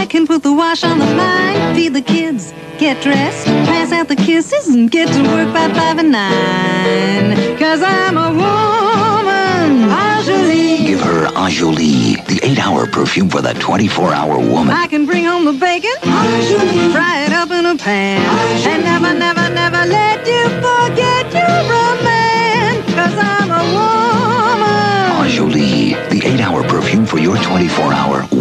I can put the wash on the line, feed the kids, get dressed, pass out the kisses, and get to work by 5 and 9. 'Cause I'm a woman, Enjoli. Give her Enjoli, the 8-hour perfume for the 24-hour woman. I can bring home the bacon, Enjoli. Fry it up in a pan, Enjoli. And never, never, never let you forget your romance. 'Cause I'm a woman. Enjoli, the 8-hour perfume for your 24-hour